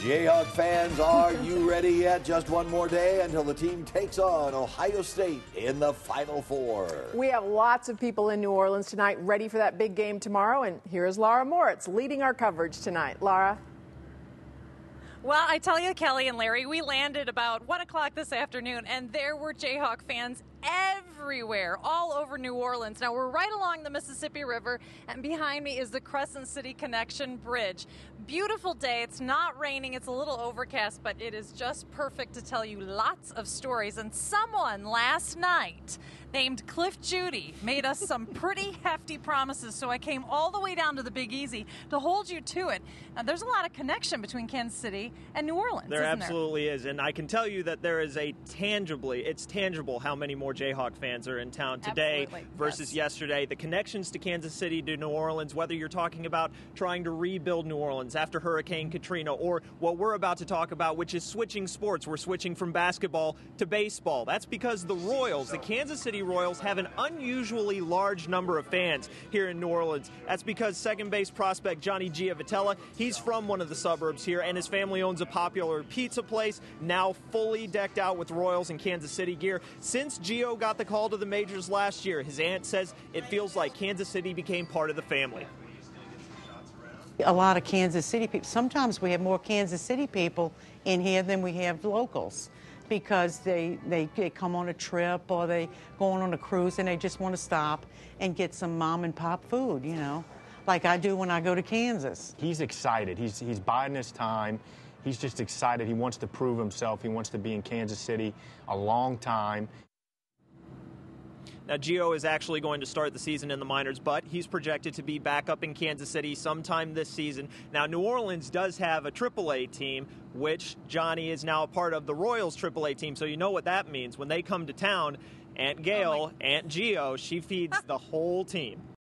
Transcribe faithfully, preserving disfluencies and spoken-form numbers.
Jayhawk fans, are you ready yet? Just one more day until the team takes on Ohio State in the Final Four. We have lots of people in New Orleans tonight ready for that big game tomorrow, and here's Laura Moritz leading our coverage tonight. Laura? Well, I tell you, Kelly and Larry, we landed about one o'clock this afternoon, and there were Jayhawk fans everywhere, all over New Orleans. Now, we're right along the Mississippi River, and behind me is the Crescent City Connection Bridge. Beautiful day. It's not raining. It's a little overcast, but it is just perfect to tell you lots of stories. And someone last night named Cliff Judy made us some pretty hefty promises, so I came all the way down to the Big Easy to hold you to it. Now, there's a lot of connection between Kansas City and New Orleans, There isn't absolutely is, and I can tell you that there is a tangibly, it's tangible how many more Jayhawk fans are in town today Absolutely. versus Yes. yesterday. The connections to Kansas City to New Orleans, whether you're talking about trying to rebuild New Orleans after Hurricane Katrina, or what we're about to talk about, which is switching sports. We're switching from basketball to baseball. That's because the Royals, the Kansas City Royals, have an unusually large number of fans here in New Orleans. That's because second base prospect Johnny Giovatella, he's from one of the suburbs here, and his family owns a popular pizza place, now fully decked out with Royals and Kansas City gear. Since Gio got the call to the majors last year, his aunt says it feels like Kansas City became part of the family. A lot of Kansas City people. Sometimes we have more Kansas City people in here than we have locals, because they, they, they come on a trip or they go on a cruise and they just want to stop and get some mom and pop food, you know, like I do when I go to Kansas. He's excited. He's, he's biding his time. He's just excited. He wants to prove himself. He wants to be in Kansas City a long time. Now, Gio is actually going to start the season in the minors, but he's projected to be back up in Kansas City sometime this season. Now, New Orleans does have a triple A team, which Johnny is now a part of the Royals triple A team, so you know what that means. When they come to town, Aunt Gail, Oh Aunt Gio, she feeds the whole team.